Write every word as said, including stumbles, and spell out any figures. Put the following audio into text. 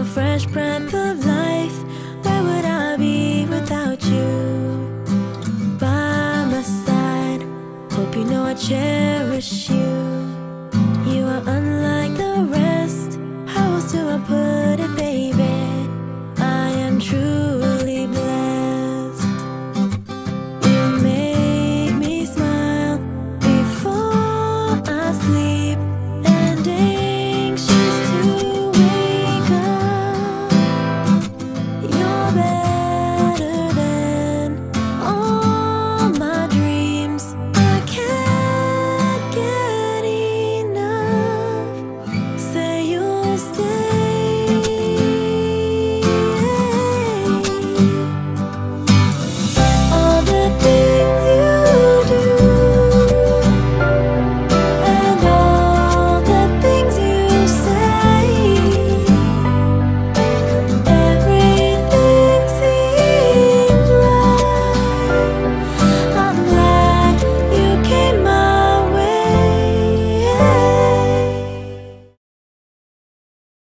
fresh breath of life. Where would I be without you? By my side, hope you know I cherish you.